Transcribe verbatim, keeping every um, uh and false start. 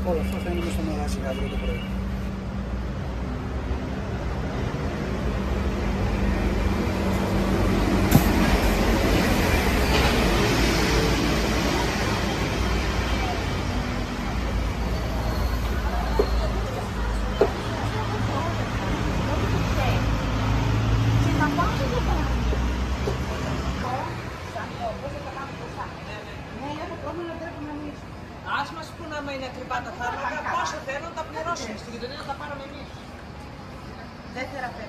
Όλο αυτό θα είναι μες στο μαγαζί αύριο το πρωί. Ας μας πούν άμα είναι ακριβά τα φάρμακα, πόσο θέλουν τα πληρώσουμε. Στη γειτονιά θα τα πάρουμε εμείς. Δεύτερα